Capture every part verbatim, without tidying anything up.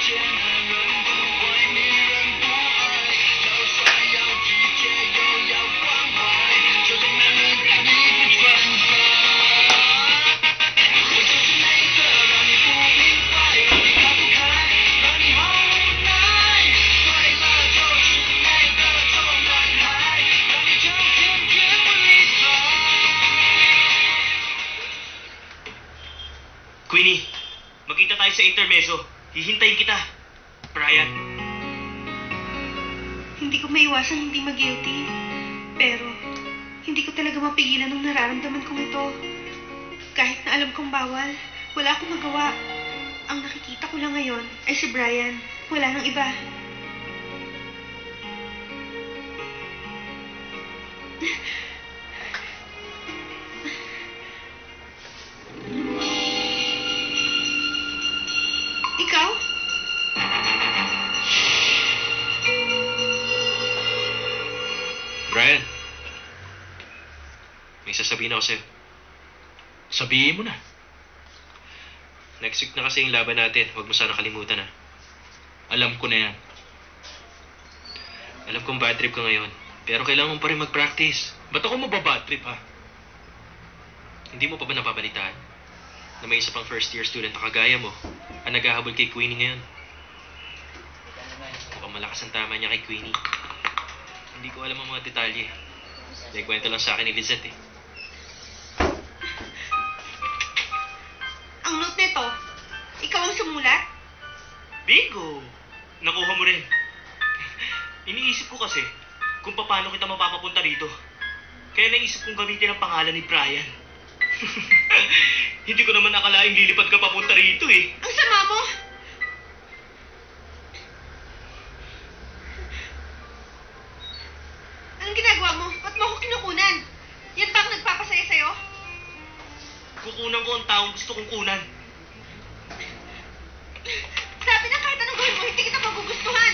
Queenie, magkita tayo sa intermezzo. Hihintayin kita. Brian. Hindi ko maiwasang hindi mag-guilty. Pero, hindi ko talaga mapigilan ng nararamdaman kong ito. Kahit na alam kong bawal, wala akong magawa. Ang nakikita ko lang ngayon ay si Brian. Wala nang iba. Ikaw? Brian, may sasabihin ako sa'yo. Sabihin mo na. Next week na kasi yung laban natin. Huwag mo sana kalimutan, ha. Alam ko na yan. Alam kong bad trip ka ngayon. Pero kailangan mo pa rin mag-practice. Ba't ako mababad trip, ha? Hindi mo pa ba napabalitaan na may isa pang first year student na kagaya mo ang naghahabol kay Queenie ngayon? Mukhang malakas ang tama niya kay Queenie. Hindi ko alam ang mga detalye. May kwento lang sa akin ni Lizette, eh. Ang note nito, ikaw ang sumulat? Bingo! Nakuha mo rin. Iniisip ko kasi kung paano kita mapapapunta rito. Kaya naisip kong gamitin ang pangalan ni Brian. Hindi ko naman akalaing lilipad ka papunta rito, eh. Ang sama mo! Anong ginagawa mo? Ba't mo ako kinukunan? Yan ba ang nagpapasaya sa'yo? Kukunan ko ang taong gusto kong kunan. Sabi na kahit anong gawin mo, hindi kita magugustuhan.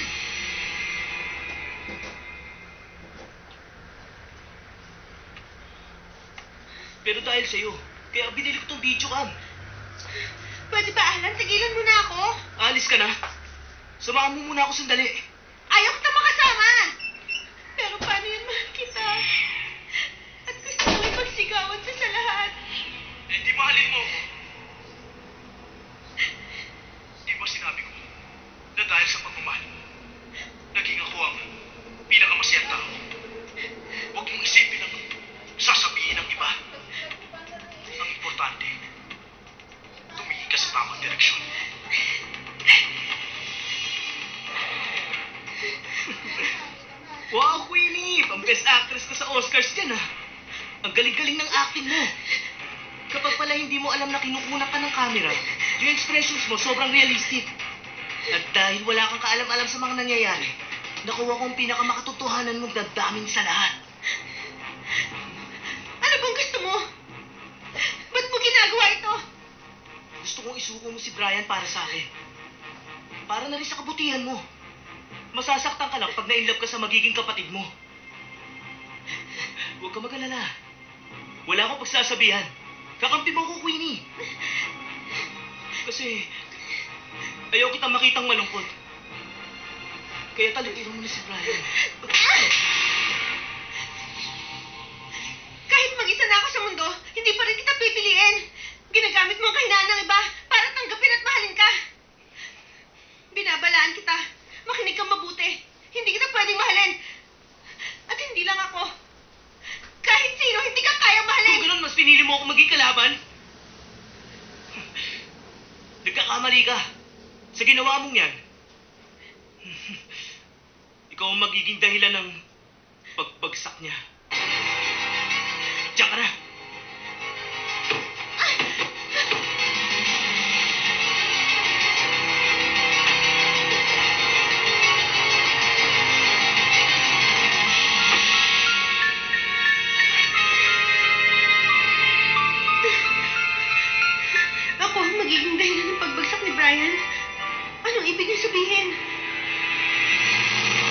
Pero dahil sa'yo, kaya binili ko tong video cam. Pwede ba, Alan? Tigilan mo na ako. Alis ka na. Samahan mo muna ako sandali. Ayaw kita makasama. Pero paano yun, mahal kita? At gusto ko ipagsigawan sa sa lahat. Eh, di mahalin mo ako. Di ba sinabi ko na dahil sa pagmamahal mo, naging ako ang pinakamasayang tao. Huwag mong isipin ang sasabihin ng iba. Ang importante, tumingin ka sa tamang direksyon. Wow, Queenie! Pang-best actress ka sa Oscars dyan, ha? Ang galing-galing ng acting mo. Kapag pala hindi mo alam na kinukunan ka ng camera, yung expressions mo sobrang realistic. At dahil wala kang kaalam-alam sa mga nangyayari, nakuha ko ang pinakamakatotohanan mong dadaming sa lahat. Ano bang gusto mo? Ba't mo ginagawa ito? Gusto kong isuko mo si Brian para sa akin. Para na rin sa kabutihan mo. Masasaktan ka lang pag na-inlove ka sa magiging kapatid mo. Huwag ka mag-alala. Wala akong pagsasabihan. Kakampi mo ko, Queenie. Kasi ayaw kitang makitang malungkot. Kaya talikuran mo na si Brian. Kahit mag-isa na ako sa mundo, hindi pa rin kita pipiliin. Ginagamit mo ang kahinaan ng iba para tanggapin at mahalin ka. Binabalaan kita. Makinig kang mabuti. Hindi kita pwedeng mahalin. At hindi lang ako. Kahit sino, hindi ka kayang mahalin. Kung ganun, mas pinili mo ako maging kalaban? Nagkakamali ka. Sa ginawa mong yan, ikaw ang magiging dahilan ng pagbagsak niya.